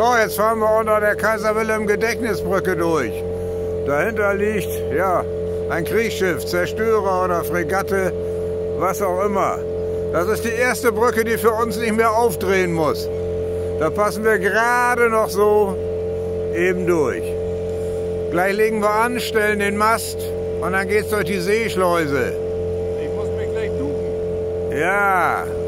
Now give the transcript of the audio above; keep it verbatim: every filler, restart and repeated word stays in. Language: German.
So, jetzt fahren wir unter der Kaiser-Wilhelm-Gedächtnisbrücke durch. Dahinter liegt, ja, ein Kriegsschiff, Zerstörer oder Fregatte, was auch immer. Das ist die erste Brücke, die für uns nicht mehr aufdrehen muss. Da passen wir gerade noch so eben durch. Gleich legen wir an, stellen den Mast und dann geht's durch die Seeschleuse. Ich muss mich gleich duschen. Ja.